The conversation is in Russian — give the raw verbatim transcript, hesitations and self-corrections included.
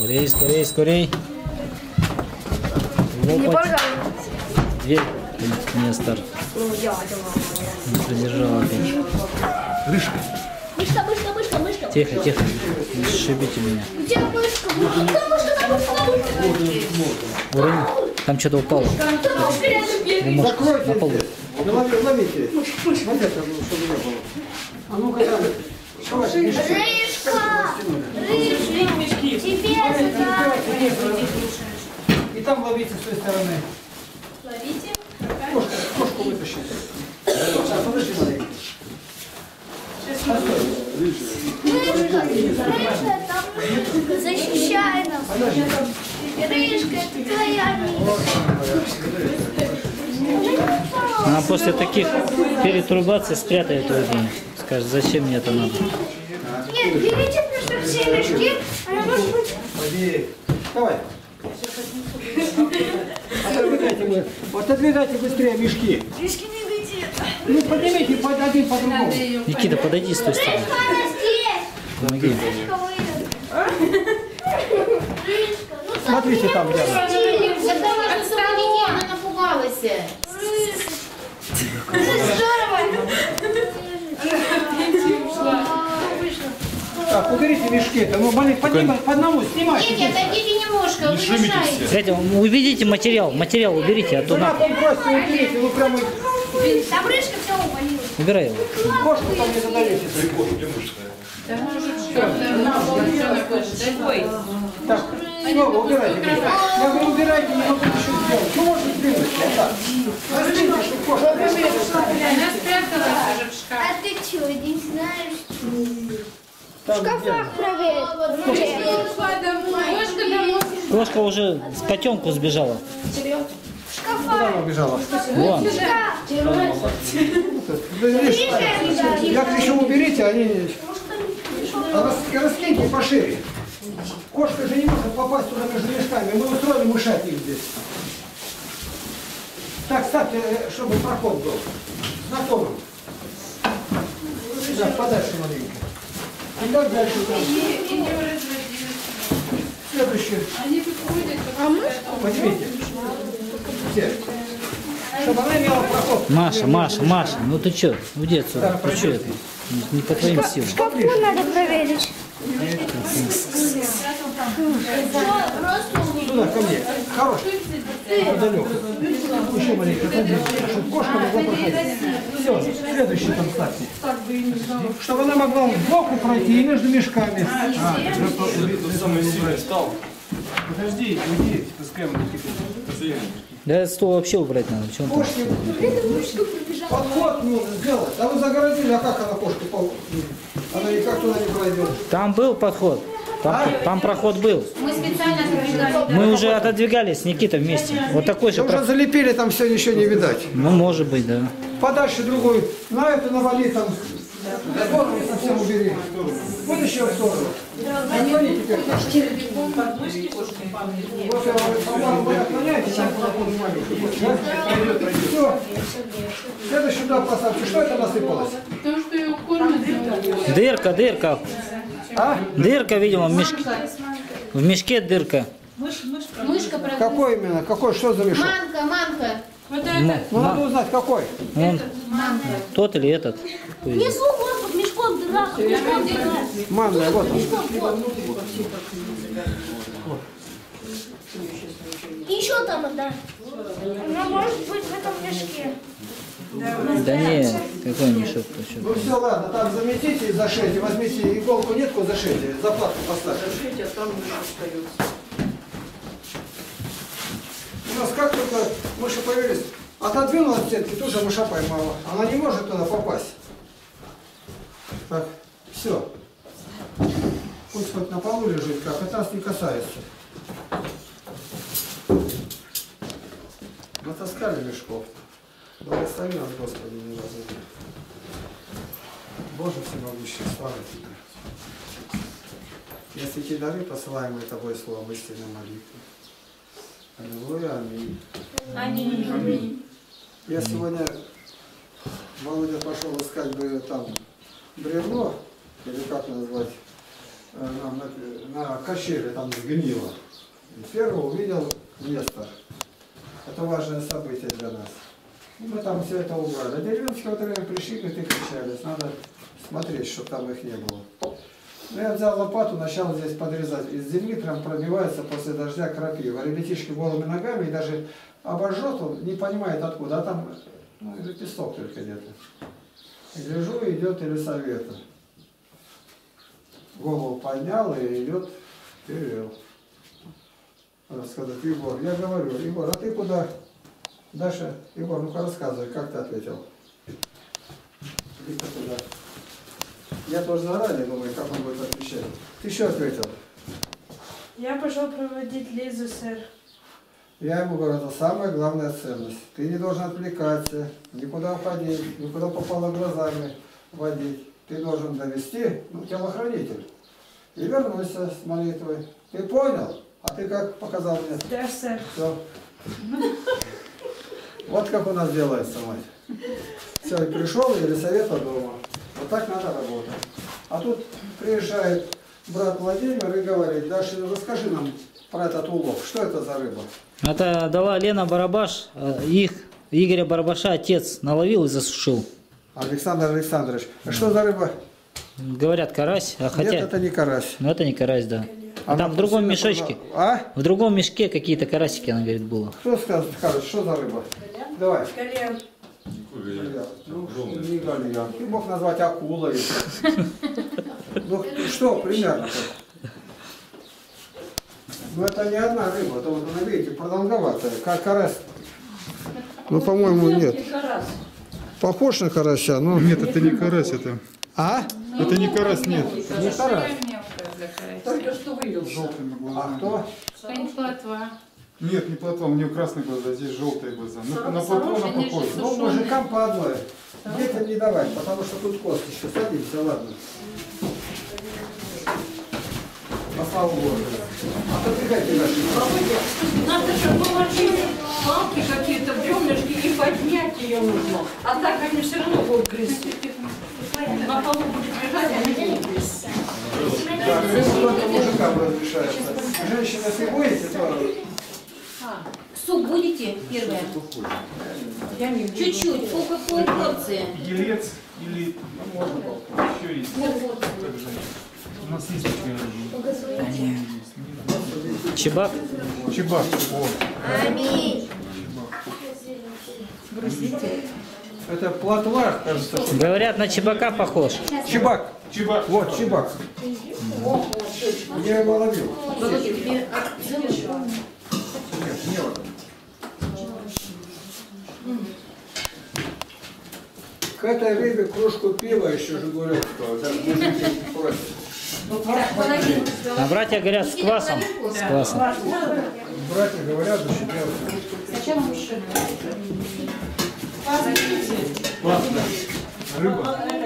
Скорей, скорей, скорей. Лопать. Дверь. Нестор. Не придержал опять. Рыжка. Мышка, мышка, мышка, мышка. Тихо, тихо. Не сшибите меня. Где мышка? Мышка, мышка, мышка. Уронил. Там что-то упало. Закройте. На полу. Ловите, ловите. Вот это, чтобы не было. А ну-ка, давай. Рыжка! Рыжка! Тебе сюда! И там ловите с той стороны. Ловите. Кошку, кошку вытащите. Сейчас, подожди, маленький. Рыжка! Рыжка, там рыжка, защищай нас! Рыжка, это твоя миссия! Она после таких перетрубаций спрятает руки. Скажет, зачем мне это надо? Нет, берите просто все мешки, она может быть... Побей. Давай. Отодвигайте вы. Отодвигайте быстрее мешки. Мешки не летит. Ну поднимите под один по другому. Никита, подойди с той стороны. Рыжка, она здесь! Помоги. Рыжка выйдет. Рыжка, ну Смотрите там, где она. Отстаньте, она напугалась. Так, уберите мешки-то. Ну, маленько, поднимай, по одному, снимайте. Нет, отойдите немножко, вы мешаете. Гляньте, уведите материал, материал уберите, а то На на... пол бросьте, уберите. Ну, прямо там рыжка все упалила. Убирай его. кошку там не задавите. Так, все, убирайте. Я говорю, убирайте, не могу еще сделать. Что можно сделать? Вот так. Возьмите, чтобы кошка... Она спряталась уже в шкаф. А ты что, не знаешь? В Там, где шкафах проверь. Кошка домой. Кошка уже с котенку сбежала. В шкафах. Куда она убежала? Вон. Да, видишь, как еще уберите, они... А рас- раскиньте пошире. Кошка же не может попасть туда между мешками. Мы устроили мышатник здесь. Так, ставьте, э, чтобы проход был. Знакомым. Да, подальше маленько. И так дальше там. Следующий. Поднимите. Все. Чтобы она имела проход. Маша, Маша, Маша, ну ты что? Уйди отсюда. Ты что это? Не по твоим силам. Шкафу надо проверить. Сюда, ко мне. Хорош. Далеко. Еще маленько. Чтобы кошка могла проходить. Все, следующий там ставьте. Чтобы она могла сбоку пройти и между мешками. А, подожди, уйди. Пускай он не Да этот стол вообще убрать надо. Чего он там? Кошки. Подход нужно сделать. А вы загородили, а как она кошку? пол- Она никак туда не пройдет. Там был подход. Там, там проход был. Мы специально отодвигали. Мы уже отодвигались с Никитой вместе. Вот такой же Уже проход. залепили, там все ничего не видать. Ну, может быть, да. Подальше другую. На эту навали там. Сторону совсем убери. Вот еще в сторону. Отклони теперь. Вот, по-моему, вы отклоняете, там проходит маленький. Да? Все. Это сюда поставьте. Что это насыпалось? Потому что ее кормят. Дырка, дырка. А? Дырка, видимо, в мешке. В мешке дырка. Мышка про... Какой именно? Какой? Что за мешок? Манка, манка. Вот М- Ну, надо ма- узнать, какой. Он, тот или этот? Внизу вот под мешком дыра, под мешком дыра. Манная, вот он. И еще там одна. Она может быть в этом мешке. Да не, какой мешок? Ты что? Ну все, ладно, там заметите и зашейте. Возьмите иголку, нитку, зашейте. Заплатку поставьте. У нас как только мыши появились, отодвинула от стенки, тут же мыша поймала. Она не может туда попасть. Так, все. Пусть хоть на полу лежит, как это нас не касается. Натаскали мешков. Благослови нас, Господи, не разумно. Боже всемогущий, слава Тебе. Если эти дары, посылаемые Тобой словом истинной молитвы. Аллилуйя, аминь. Аминь. Аминь. Я сегодня, Володя пошел искать бы там бревно, или как назвать, э, на, на качеле там сгнило. И первый увидел место. Это важное событие для нас. И мы там все это убрали. А деревенские в это время пришли и кричались. Надо смотреть, чтобы там их не было. Ну, я взял лопату, начал здесь подрезать. Из земли прям пробивается после дождя крапива. Ребятишки голыми ногами и даже обожжет, он не понимает откуда. А там ну, лепесток только где-то. И гляжу, идет Елисавета. Голову поднял и идет вперед. Надо сказать, Егор, я говорю, Егор, а ты куда? Даша, Егор, ну-ка рассказывай, как ты ответил? Иди-ка туда. Я тоже заранее думаю, как он будет отвечать. Ты что ответил? Я пошел проводить Лизу, сэр. Я ему говорю, это самая главная ценность. Ты не должен отвлекаться, никуда уходить, никуда попало глазами водить. Ты должен довести, ну, телохранитель. И вернуться с молитвой. Ты понял? А ты как показал мне? Да, сэр. Все. Вот как у нас делается, мать. Все, и пришел, и Елисавета дома. Вот так надо работать. А тут приезжает брат Владимир и говорит, Даша, расскажи нам про этот улов. Что это за рыба? Это дала Лена Барабаш, э, их, Игоря Барабаша отец наловил и засушил. Александр Александрович, а что за рыба? Говорят, карась, а хотя... Нет, это не карась. Ну это не карась, да. А Она там в другом сильно мешочке, туда- А? в другом мешке какие-то карасики, она говорит, было. Кто скажет, скажет, что за рыба? Давай. Кальян. Ну, не гальян. Ты мог назвать акулой. Ну, что примерно? Ну, это не одна рыба, это вот, она, видите, продолговатая, как карась. Ну, по-моему, нет. Похож на карася, но... Нет, это не карась, это. А? Это не карась, нет. Не карась. Только что вылил. Желтыми А глазами. кто? Плотва. Нет, не плотва, у нее красные глаза, здесь желтые глаза. Ну, на плотву она похожа. Ну, мужикам по одной. Детям не давать, потому что тут кости еще. Садимся, ладно. На славу Божию. Отодвигайте наши. Надо, чтобы положили палки какие-то, бревнышки и поднять ее нужно. А так они все равно будут грызть. На полу будет лежать, а они будут грызть. Так, это только мужикам разрешается. Женщины, если будете, то... Суп будете первое? Я не буду. Чуть-чуть, по какой порции? Елец или еще есть. У нас есть такая рыба. Чебак? Чебак. О. Аминь. Это плотва, кажется. что- Говорят, на чебака похож. Чебак. Чебак. Вот, чебак. Я его ловил. Володя, тебе отзовешь? Нет, не вот. К этой рыбе кружку пива еще жигулевского. Так мужики просят. Половину. А братья говорят, с квасом. С квасом. Братья говорят, что делать. Сначала мужчина. Классно. Рыба.